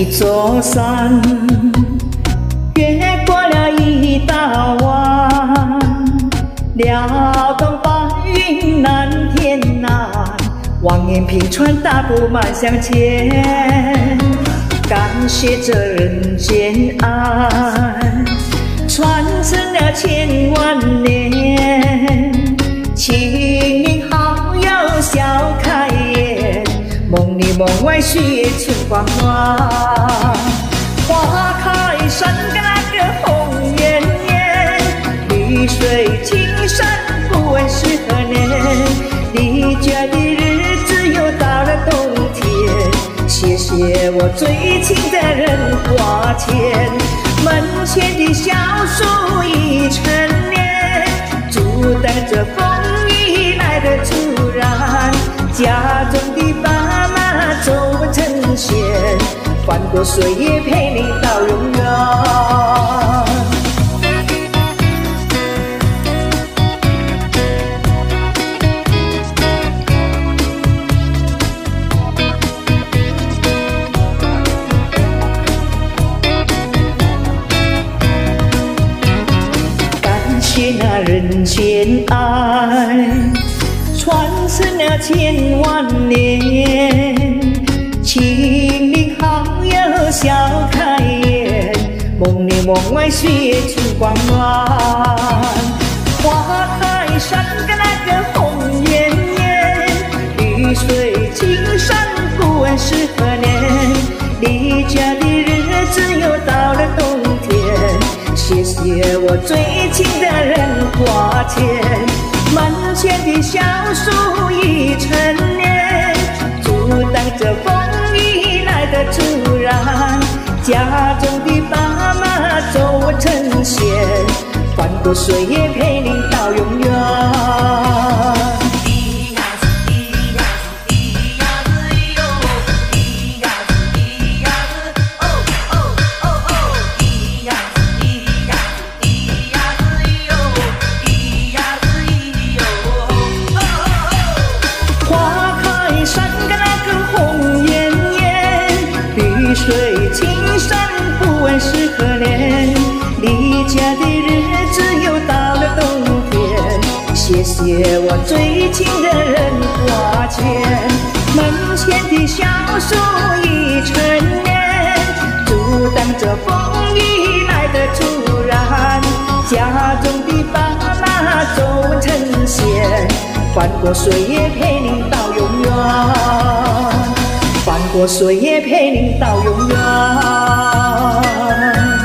座山，越过了一道弯，撩动白云蓝天蓝，望眼平川大步迈向前，感谢这人间爱，传承了千万年，亲邻好友笑开颜，梦里梦外岁月春光暖，花开山个那个红艳艳，绿水青山不问是何年，离家的日子又到了冬天，谢谢我最亲的人挂牵，门前的小树已成年，阻挡着风雨来的突然，家中的爸妈走稳成线，翻过岁月陪你到永远。感谢那人间爱，传承了千万年，亲邻好友笑开颜，梦里梦外岁月春光暖，花开山个那个红艳艳，绿水青山不问是何年，离家的日子又到了冬天，谢谢我最亲的人挂牵，门前的小树已成年，阻挡着风雨来的突然，家中的爸妈走稳成线，翻过岁月陪你到永远。绿水青山不问是何年，离家的日子又到了冬天，谢谢我最亲的人挂牵，门前的小树已成年，阻挡着风雨来的突然，家中的爸妈走稳成线，翻过岁月陪你到永远，翻过岁月陪你到永远。